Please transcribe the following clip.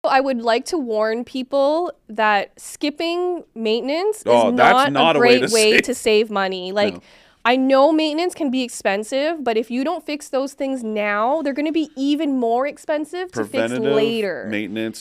I would like to warn people that skipping maintenance is not a great way to save money. Like, I know maintenance can be expensive, but if you don't fix those things now, they're going to be even more expensive to fix later. Maintenance